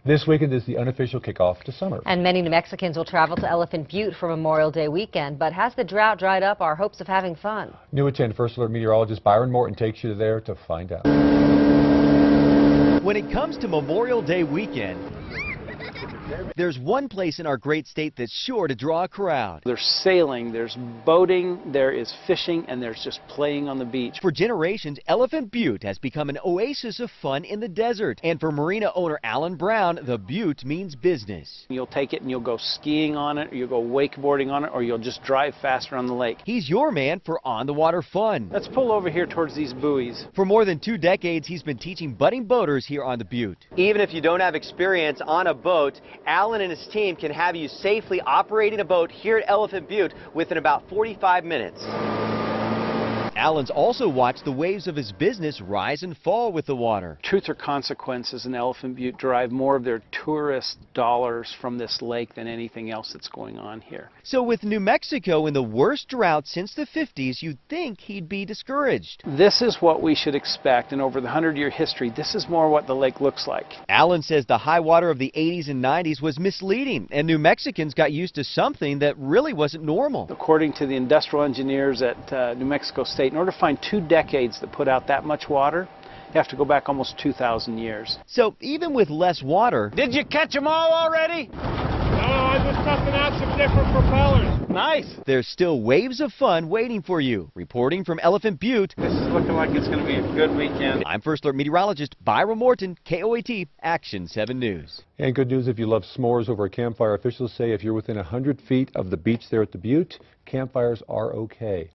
This weekend is the unofficial kickoff to summer. And many New Mexicans will travel to Elephant Butte for Memorial Day weekend. But has the drought dried up our hopes of having fun? New at 10 First Alert meteorologist Byron Morton takes you there to find out. When it comes to Memorial Day weekend, there's one place in our great state that's sure to draw a crowd. There's sailing, there's boating, there is fishing, and there's just playing on the beach. For generations, Elephant Butte has become an oasis of fun in the desert. And for marina owner Alan Brown, the Butte means business. You'll take it and you'll go skiing on it, or you'll go wakeboarding on it, or you'll just drive fast around the lake. He's your man for on-the-water fun. Let's pull over here towards these buoys. For more than 2 decades, he's been teaching budding boaters here on the Butte. Even if you don't have experience on a boat, Alan and his team can have you safely operating a boat here at Elephant Butte within about 45 minutes. Alan's also watched the waves of his business rise and fall with the water. Truth or consequences in Elephant Butte derive more of their tourist dollars from this lake than anything else that's going on here. So with New Mexico in the worst drought since the 50s, you'd think he'd be discouraged. This is what we should expect, and over the 100-year history, this is more what the lake looks like. Alan says the high water of the 80s and 90s was misleading, and New Mexicans got used to something that really wasn't normal. According to the industrial engineers at New Mexico State, in order to find 2 decades that put out that much water, you have to go back almost 2,000 years. So even with less water... Did you catch them all already? No, I'm just testing out some different propellers. Nice. There's still waves of fun waiting for you. Reporting from Elephant Butte, This is looking like it's going to be a good weekend. I'm First Alert meteorologist Byron Morton, KOAT, Action 7 News. And good news if you love s'mores over a campfire. Officials say if you're within 100 feet of the beach there at the Butte, campfires are okay.